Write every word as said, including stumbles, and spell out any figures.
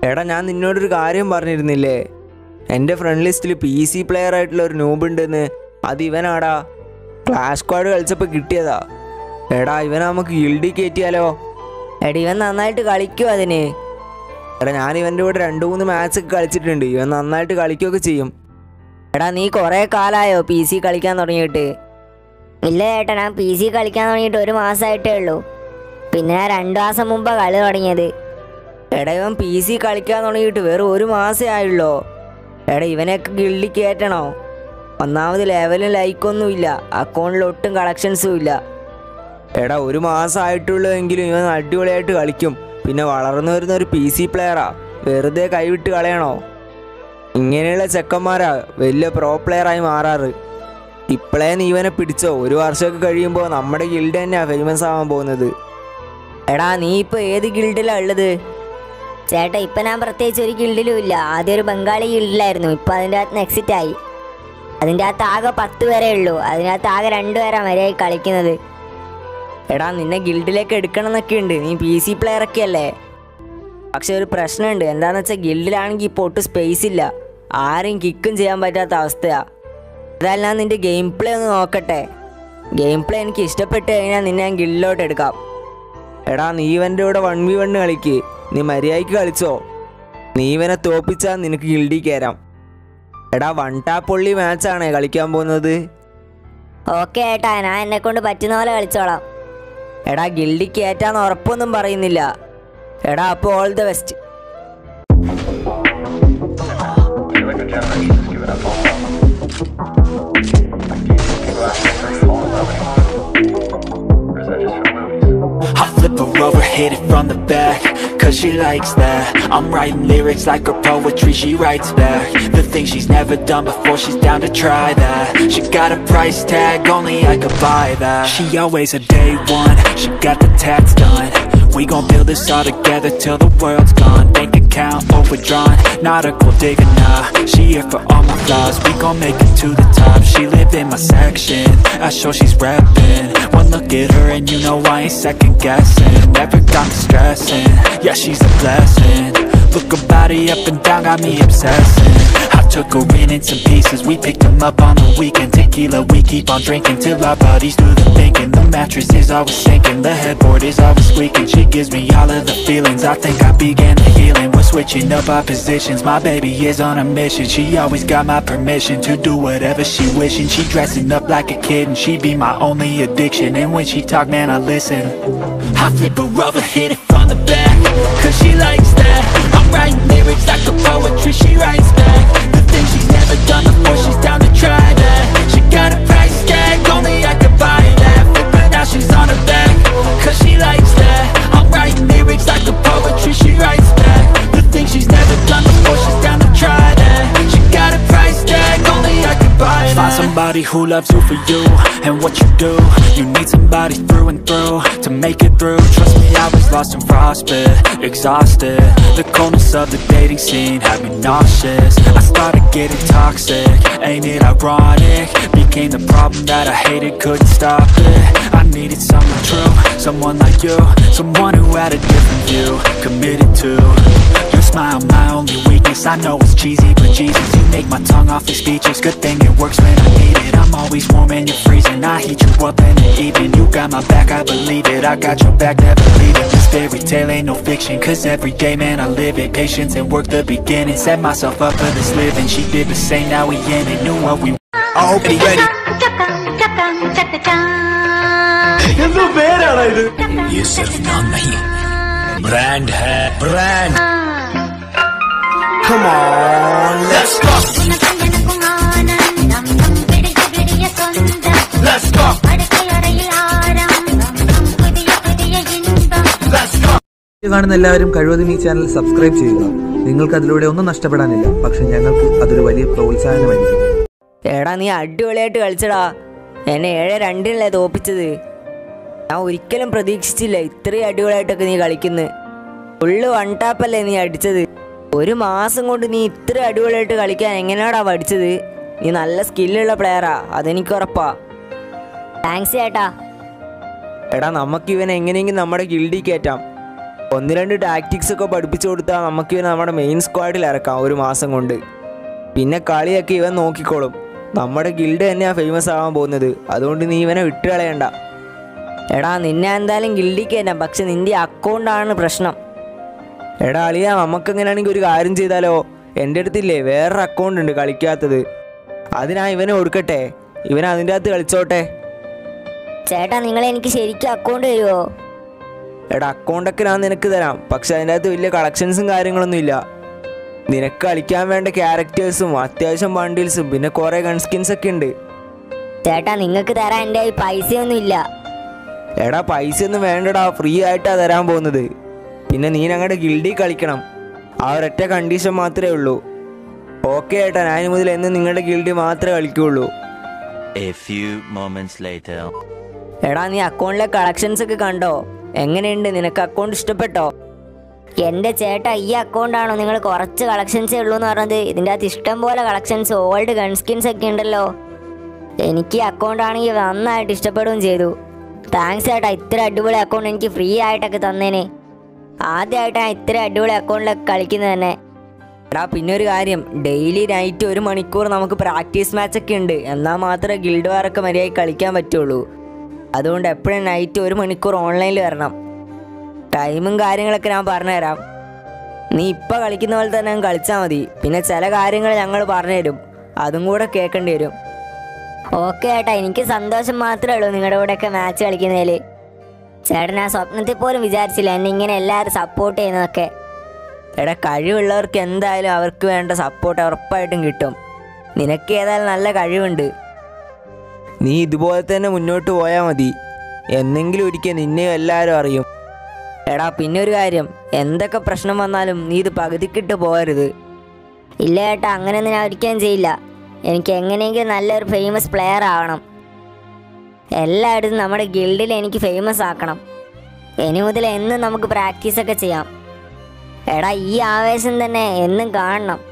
എടാ ഞാൻ നിന്നോടൊരു കാര്യം പറഞ്ഞിരുന്നില്ലേ, എൻ്റെ ഫ്രണ്ട് ലിസ്റ്റിൽ പി സി പ്ലെയർ ആയിട്ടുള്ള ഒരു noob ഉണ്ടെന്ന്. അത് ഇവനാടാ. ക്ലാഷ് സ്ക്വാഡ് കളിച്ചപ്പോൾ കിട്ടിയതാ. എടാ ഇവൻ നമുക്ക് ഗിൽഡി കയറ്റിയാലോ? എടാ ഇവൻ നന്നായിട്ട് കളിക്കും അതിന്. എടാ ഞാൻ ഇവൻ്റെ കൂടെ രണ്ട് മൂന്ന് മാച്ച് ഒക്കെ കളിച്ചിട്ടുണ്ട്. ഇവൻ നന്നായിട്ട് കളിക്കുകയൊക്കെ ചെയ്യും. എടാ നീ കുറേ കാലമായോ പി സി കളിക്കാൻ തുടങ്ങിയിട്ട്? ഇല്ല ചേട്ടാ, ഞാൻ പി സി കളിക്കാൻ തുടങ്ങിയിട്ട് ഒരു മാസമായിട്ടേ ഉള്ളൂ. പിന്നെ ഞാൻ രണ്ടു മാസം മുമ്പാണ് കളി തുടങ്ങിയത്. എടാ ഇവൻ പി സി കളിക്കാൻ തുടങ്ങിയിട്ട് വെറും ഒരു മാസമേ ആയുള്ളൂ. എടാ ഇവനൊക്കെ ഗിൽഡി കയറ്റണോ? ഒന്നാമത് ലെവലും ലൈക്കൊന്നുമില്ല, അക്കൗണ്ടിൽ ഒട്ടും കളക്ഷൻസും ഇല്ല. എടാ ഒരു മാസം ആയിട്ടുള്ളൂ എങ്കിലും ഇവൻ അടിപൊളിയായിട്ട് കളിക്കും. പിന്നെ വളർന്നു വരുന്ന ഒരു പി സി പ്ലെയറാ, വെറുതെ കൈവിട്ട് കളയണോ? ഇങ്ങനെയുള്ള ചെക്കന്മാരാ വലിയ പ്രോ പ്ലെയറായി മാറാറ്. ഇപ്പോഴേ നീ ഇവനെ പിടിച്ചോ, ഒരു വർഷമൊക്കെ കഴിയുമ്പോൾ നമ്മുടെ ഗിൽഡ് തന്നെയാണ് ഫേമസ് ആവാൻ പോകുന്നത്. എടാ നീ ഇപ്പോൾ ഏത് ഗിൽഡിലാണ് ഉള്ളത്? ചേട്ടാ ഇപ്പം ഞാൻ പ്രത്യേകിച്ച് ഒരു ഗിൽഡിലും ഇല്ല. ആദ്യം ഒരു ബംഗാളി ഗിൽഡിലായിരുന്നു, ഇപ്പം അതിൻ്റെ അകത്ത് നിന്ന് എക്സിറ്റ് ആയി. അതിൻ്റെ അകത്ത് ആകെ പത്ത് പേരേ ഉള്ളൂ. അതിനകത്ത് ആകെ രണ്ടുപേരാണ് മര്യാദ കളിക്കുന്നത്. എടാ നിന്നെ ഗിൽഡിലേക്ക് എടുക്കണം എന്നൊക്കെ ഉണ്ട്, നീ പി സി പ്ലെയറൊക്കെ അല്ലേ. പക്ഷെ ഒരു പ്രശ്നമുണ്ട്, എന്താണെന്ന് വെച്ചാൽ ഗിൽഡിലാണെങ്കിൽ ഇപ്പോൾ ഒട്ടും സ്പേസ് ഇല്ല, ആരും കിക്കും ചെയ്യാൻ പറ്റാത്ത അവസ്ഥയാണ്. അതായത് ഞാൻ നിൻ്റെ ഗെയിം പ്ലേ ഒന്ന് നോക്കട്ടെ. ഗെയിം പ്ലേ എനിക്ക് ഇഷ്ടപ്പെട്ട് കഴിഞ്ഞാൽ നിന്നെ ഞാൻ ഗിൽഡിലോട്ട് എടുക്കാം. എടാ നീ ഇവൻ്റെ കൂടെ വൺ വി വണ്ണ് കളിക്ക്, നീ മര്യാദയ്ക്ക് കളിച്ചോ. നീ ഇവനെ തോപ്പിച്ചാൽ നിനക്ക് ഗിൽഡി കയറാം. എടാ വൺ ടാപ്പ് ഒള്ളി മാച്ചാണേ കളിക്കാൻ പോകുന്നത്. ഓക്കെ ഏട്ടാ, ഞാൻ എന്നെ കൊണ്ട് പറ്റുന്ന പോലെ കളിച്ചോളാം. എടാ ഗിൽഡി കയറ്റാന്ന് ഉറപ്പൊന്നും പറയുന്നില്ല. എടാ അപ്പോൾ all the best. I flip her over, hit it from the back, cause she likes that. I'm writing lyrics like her poetry, she writes back the things she's never done before, she's down to try that. She got a price tag, only I could buy that. She always a day one, she got the tats done. We gon' build this all together till the world's gone. Bank account overdrawn, not a gold digger, nah. She here for all my flaws, we gon' make it to the top. She live in my section, I show she's reppin'. One look at her and you know I ain't second guessing. Never got me stressing, yeah she's a blessing. Look her body up and down, got me obsessing. I took her in in some pieces, we picked them up on the weekend. Tequila, we keep on drinking till our bodies do the thinking. The mattress is always sinking, the headboard is always squeaking. She gives me all of the feelings, I think I began the healing. We're switching up our positions, my baby is on a mission. She always got my permission to do whatever she wishing. She dressing up like a kid and she be my only addiction. And when she talk, man, I listen. I flip her over, hit it from the back, cause she likes that. I'm writing lyrics like a poetry, she writes back the things she's never done before, she's down to try that. She got a price tag, only I could buy that. Flip her now, she's on her back, cause she likes that. I'm writing lyrics like a poetry, she writes back the things she's never done before, she's down to try that. She got a price tag, only I could buy that. Find somebody who loves you for you and what you do. You need somebody through and through to make it through. Trust me, I was lost and frostbit, exhausted. The coldness of the dating scene had me nauseous. I started getting toxic, ain't it ironic? Became the problem that I hated, couldn't stop it. I needed someone true, someone like you, someone who had a different view, committed to your smile, my only weakness. I know it's cheesy, but Jesus, you make my tongue awfully speechless. Good thing it works when I need it. I'm always warm and you're freezing, I heat you up in the evening. You got my back, I believe it, I got your back, never leave it. This fairy tale ain't no fiction, cause every day, man, I live it. Patience and work the beginning, set myself up for this living. She did the same, now we in it, knew what we I hope you ready. ये सिर्फ नाम नहीं, brand है, brand. Come on, let's go. Let's go. കാണുന്ന എല്ലാവരും കഴിവതും ഈ channel subscribe ചെയ്യുക. നിങ്ങൾക്ക് അതിലൂടെ ഒന്നും നഷ്ടപ്പെടാനില്ല, പക്ഷെ ഞങ്ങൾക്ക് അതൊരു വലിയ പ്രോത്സാഹനമായിരിക്കും. എടാ നീ അടിപൊളിയായിട്ട് കളിച്ചടാ, എന്നെ ഏഴ് രണ്ടിനല്ലേ തോപ്പിച്ചത്. ഞാൻ ഒരിക്കലും പ്രതീക്ഷിച്ചില്ല ഇത്രയും അടിപൊളിയായിട്ടൊക്കെ നീ കളിക്കുന്നത്. ഫുള്ള് വൺ ടാപ്പല്ലേ നീ അടിച്ചത്. ഒരു മാസം കൊണ്ട് നീ ഇത്ര അടിപൊളിയായിട്ട് കളിക്കാൻ എങ്ങനെയാടാ പഠിച്ചത്? നീ നല്ല സ്കില്ലുള്ള പ്ലെയറാ, അതെനിക്ക് ഉറപ്പാ. താങ്ക്സ് ചേട്ടാ. എടാ നമുക്ക് ഇവനെ എങ്ങനെയെങ്കിലും നമ്മുടെ ഗിൽഡി കയറ്റാം. ഒന്ന് രണ്ട് ടാക്ടിക്സ് ഒക്കെ പഠിപ്പിച്ചു കൊടുത്താൽ നമുക്ക് ഇവനെ നമ്മുടെ മെയിൻ സ്ക്വാഡിൽ ഇറക്കാം ഒരു മാസം കൊണ്ട്. പിന്നെ കളിയൊക്കെ ഇവൻ നോക്കിക്കോളും. നമ്മുടെ ഗിൽഡ് തന്നെയാണ് ഫേമസ് ആവാൻ പോകുന്നത്. അതുകൊണ്ട് നീ ഇവനെ വിട്ട് കളയണ്ട. എടാ നിന്നെ എന്തായാലും ഗിൽഡിക്ക് തന്നെ, പക്ഷെ നിൻ്റെ അക്കൗണ്ടാണ് പ്രശ്നം. എടാ അളിയ, നമുക്കെങ്ങനെയാണെങ്കിൽ ഒരു കാര്യം ചെയ്താലോ? എൻ്റെ അടുത്തില്ലേ വേറൊരു അക്കൗണ്ട് ഉണ്ട് കളിക്കാത്തത്. അതിനാ ഇവനെ കൊടുക്കട്ടെ, ഇവൻ അതിൻ്റെ അകത്ത് കളിച്ചോട്ടെ. ചേട്ടാ നിങ്ങൾ എനിക്ക് ശരിക്കും അക്കൗണ്ട് തരുമോ? എടാ അക്കൗണ്ടൊക്കെ ഞാൻ നിനക്ക് തരാം, പക്ഷെ അതിൻ്റെ അകത്ത് വലിയ കളക്ഷൻസും കാര്യങ്ങളൊന്നും ഇല്ല. നിനക്ക് കളിക്കാൻ വേണ്ട ക്യാരക്ടേഴ്സും അത്യാവശ്യം ബണ്ടിൽസും പിന്നെ കുറേ ഗൺ സ്കിൻസ് ഒക്കെ ഉണ്ട്. ചേട്ടാ നിങ്ങൾക്ക് തരാൻ എൻ്റെ കയ്യിൽ പൈസയൊന്നും ഇല്ല. എടാ പൈസ ഒന്നും വേണ്ടടാ, ഫ്രീ ആയിട്ടാണ് തരാൻ പോകുന്നത്. പിന്നെ നീ ഞങ്ങളുടെ ഗിൽഡിൽ കളിക്കണം, ആ ഒരൊറ്റ കണ്ടീഷൻ മാത്രമേ ഉള്ളൂ. ഓക്കെ ഏട്ടാ, ഞാൻ മുതൽ എന്ന് നിങ്ങളുടെ ഗിൽഡിൽ മാത്രമേ കളിക്കുകയുള്ളൂ. A few moments later. എടാ നീ അക്കൗണ്ടിലെ കളക്ഷൻസ് ഒക്കെ കണ്ടോ? എങ്ങനെയുണ്ട്? നിനക്ക് അക്കൗണ്ട് ഇഷ്ടപ്പെട്ടോ? എൻ്റെ ചേട്ടാ ഈ അക്കൗണ്ടാണോ നിങ്ങൾ കുറച്ച് കളക്ഷൻസേ ഉള്ളൂ എന്ന് പറഞ്ഞത്? ഇതിൻ്റെ അകത്ത് ഇഷ്ടം പോലെ കളക്ഷൻസ്, ഓൾഡ് ഗൺ സ്കിൻസ് ഒക്കെ ഉണ്ടല്ലോ. എനിക്ക് ഈ അക്കൗണ്ട് ആണെങ്കിൽ നന്നായിട്ട് ഇഷ്ടപ്പെടുകയും ചെയ്തു. താങ്ക്സ് ചേട്ടാ, ഇത്ര അടിപൊളി അക്കൗണ്ട് എനിക്ക് ഫ്രീ ആയിട്ടൊക്കെ തന്നേനെ. ആദ്യമായിട്ടാണ് ഇത്ര അടിപൊളി അക്കൗണ്ടിലൊക്കെ കളിക്കുന്നത് തന്നെ. എടാ പിന്നെ ഒരു കാര്യം, ഡെയിലി നൈറ്റ് ഒരു മണിക്കൂർ നമുക്ക് പ്രാക്ടീസ് മാച്ച് ഒക്കെ ഉണ്ട്. എന്നാൽ മാത്രമേ ഗിൽഡ് വാറൊക്കെ മര്യാദയ്ക്ക് കളിക്കാൻ പറ്റുള്ളൂ. അതുകൊണ്ട് എപ്പോഴും നൈറ്റ് ഒരു മണിക്കൂർ ഓൺലൈനിൽ വരണം. ടൈമും കാര്യങ്ങളൊക്കെ ഞാൻ പറഞ്ഞുതരാം. നീ ഇപ്പം കളിക്കുന്ന പോലെ തന്നെ അങ്ങ് കളിച്ചാൽ മതി. പിന്നെ ചില കാര്യങ്ങൾ ഞങ്ങൾ പറഞ്ഞുതരും, അതും കൂടെ കേൾക്കേണ്ടി വരും. ഓക്കെ ചേട്ടാ, എനിക്ക് സന്തോഷം മാത്രമേ ഉള്ളൂ നിങ്ങളുടെ കൂടെയൊക്കെ മാച്ച് കളിക്കുന്നതിൽ. ചേട്ടൻ ആ സ്വപ്നത്തിൽ പോലും വിചാരിച്ചില്ല എന്നെ ഇങ്ങനെ എല്ലാവരും സപ്പോർട്ട് ചെയ്യുന്നതൊക്കെ. എടാ കഴിവുള്ളവർക്ക് എന്തായാലും അവർക്ക് വേണ്ട സപ്പോർട്ട് ഉറപ്പായിട്ടും കിട്ടും. നിനക്ക് ഏതായാലും നല്ല കഴിവുണ്ട്. നീ ഇതുപോലെ തന്നെ മുന്നോട്ട് പോയാൽ മതി. എന്നെങ്കിലും ഒരിക്കൽ നിന്നെ എല്ലാവരും അറിയും. എടാ പിന്നെ ഒരു കാര്യം, എന്തൊക്കെ പ്രശ്നം വന്നാലും നീ ഇത് പകുതിക്കിട്ട് പോകരുത്. ഇല്ല ചേട്ടാ, അങ്ങനെയൊന്നും ഞാൻ ഒരിക്കലും ചെയ്യില്ല. എനിക്ക് എങ്ങനെയെങ്കിലും നല്ലൊരു ഫേമസ് പ്ലെയർ ആവണം. എല്ലായിടത്തും നമ്മുടെ ഗിൽഡിൽ എനിക്ക് ഫേമസ് ആക്കണം. ഇനി മുതൽ എന്നും നമുക്ക് പ്രാക്ടീസൊക്കെ ചെയ്യാം. എടാ ഈ ആവേശം തന്നെ എന്നും കാണണം.